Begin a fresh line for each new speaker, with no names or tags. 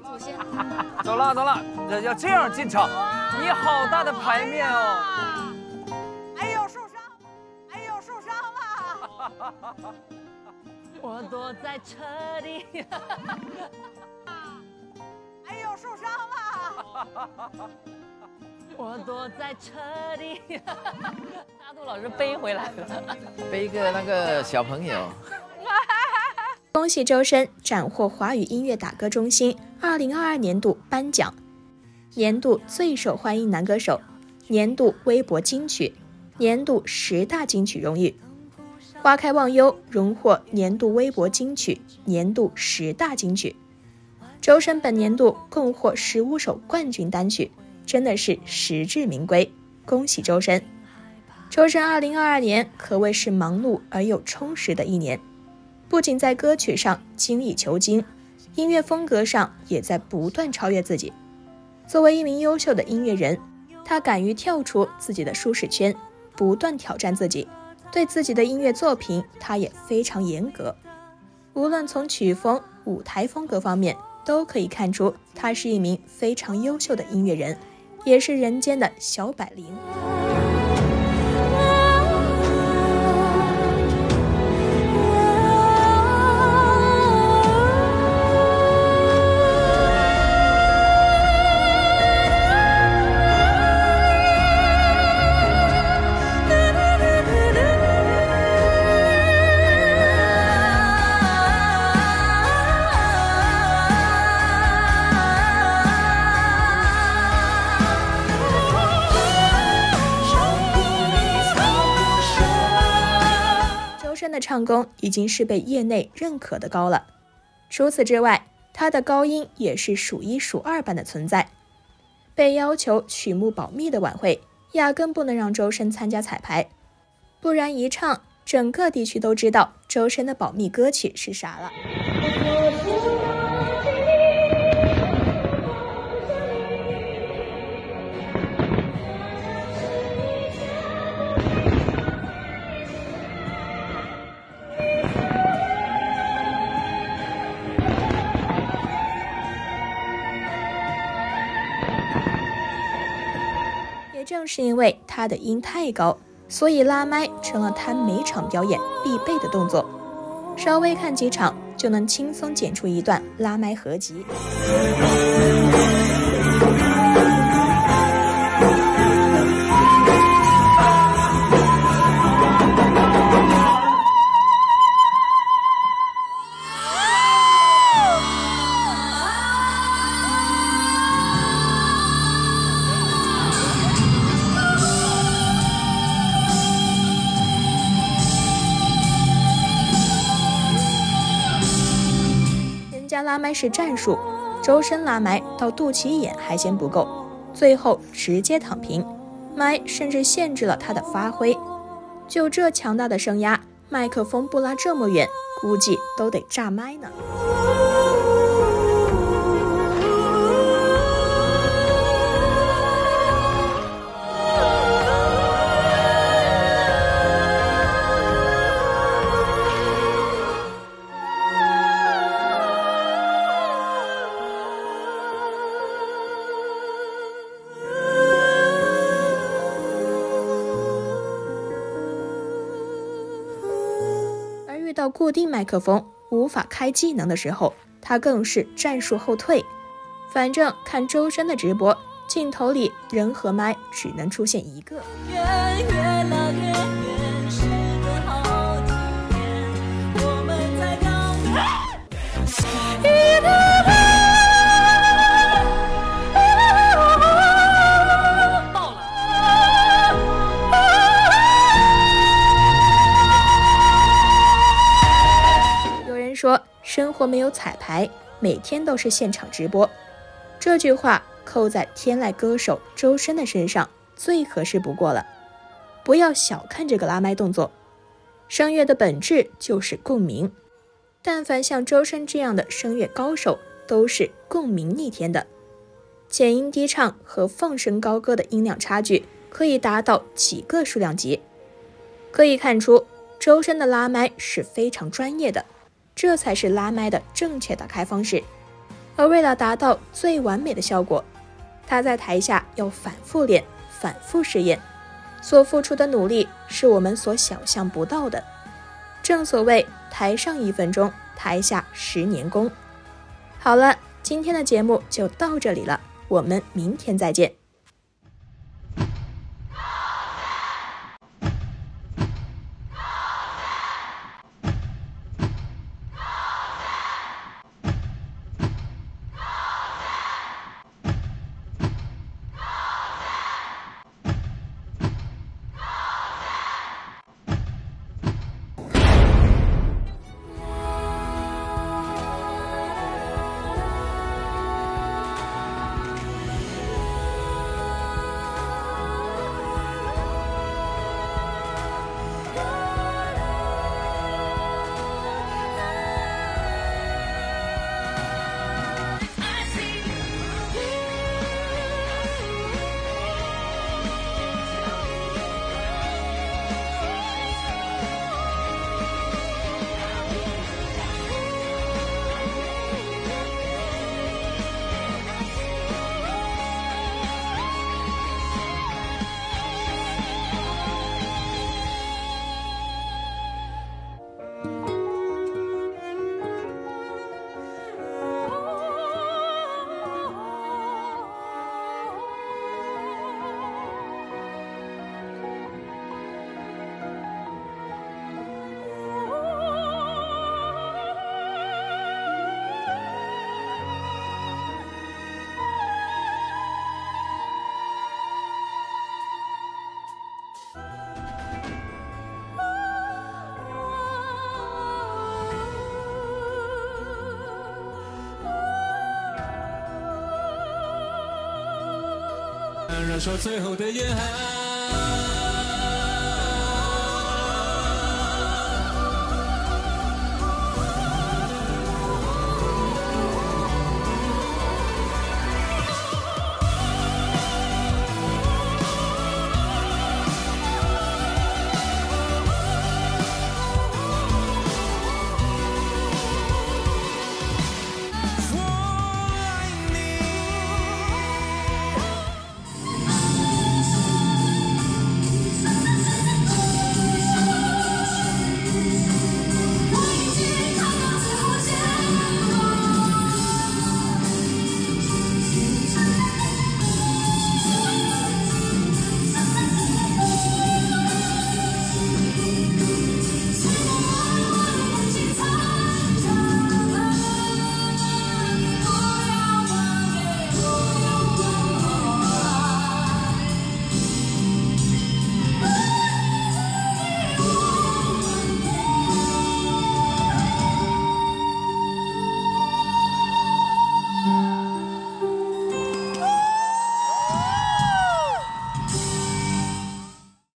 祖先。
走了，要这样进场。你好大的牌面哦！
哎呦，受伤了！哎呦，受伤了！
我躲在车里。
哎呦，受伤了！
我躲在车里。大度老师背回来了，
背个那个小朋友。
恭喜周深斩获华语音乐打歌中心2022年度颁奖，年度最受欢迎男歌手，年度微博金曲，年度10大金曲荣誉。花开忘忧荣获年度微博金曲，年度10大金曲。周深本年度共获15首冠军单曲，真的是实至名归，恭喜周深。周深2022年可谓是忙碌而又充实的一年，不仅在歌曲上精益求精，音乐风格上也在不断超越自己。作为一名优秀的音乐人，他敢于跳出自己的舒适圈，不断挑战自己。对自己的音乐作品，他也非常严格，无论从曲风、舞台风格方面，都可以看出他是一名非常优秀的音乐人，也是人间的小百灵。的唱功已经是被业内认可的高了，除此之外，他的高音也是数一数二般的存在。被要求曲目保密的晚会，压根不能让周深参加彩排，不然一唱，整个地区都知道周深的保密歌曲是啥了。正是因为他的音太高，所以拉麦成了他每场表演必备的动作，稍微看几场就能轻松剪出一段拉麦合集。拉麦是战术，周深拉麦到肚脐眼还嫌不够，最后直接躺平，麦甚至限制了他的发挥。就这强大的声压，麦克风不拉这么远，估计都得炸麦呢。到固定麦克风无法开技能的时候，他更是战术后退。反正看周深的直播，镜头里人和麦只能出现一个。说生活没有彩排，每天都是现场直播，这句话扣在天籁歌手周深的身上最合适不过了。不要小看这个拉麦动作，声乐的本质就是共鸣，但凡像周深这样的声乐高手，都是共鸣逆天的。浅音低唱和放声高歌的音量差距可以达到几个数量级，可以看出周深的拉麦是非常专业的，这才是拉麦的正确打开方式。 而为了达到最完美的效果，他在台下要反复练、反复试验，所付出的努力是我们所想象不到的。正所谓台上1分钟，台下10年功。好了，今天的节目就到这里了，我们明天再见。
燃烧最后的烟海。